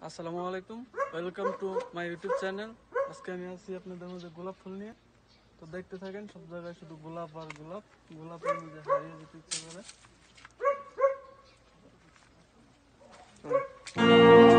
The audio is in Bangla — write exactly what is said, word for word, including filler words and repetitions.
আসসালামু আলাইকুম, welcome to my YouTube channel. আজকে আমি আছি আপনাদের মধ্যে গোলাপ ফুল নিয়ে। তো দেখতে থাকেন, সব জায়গায় শুধু গোলাপ আর গোলাপ, গোলাপের মধ্যে হারিয়ে যেতে ইচ্ছে করে।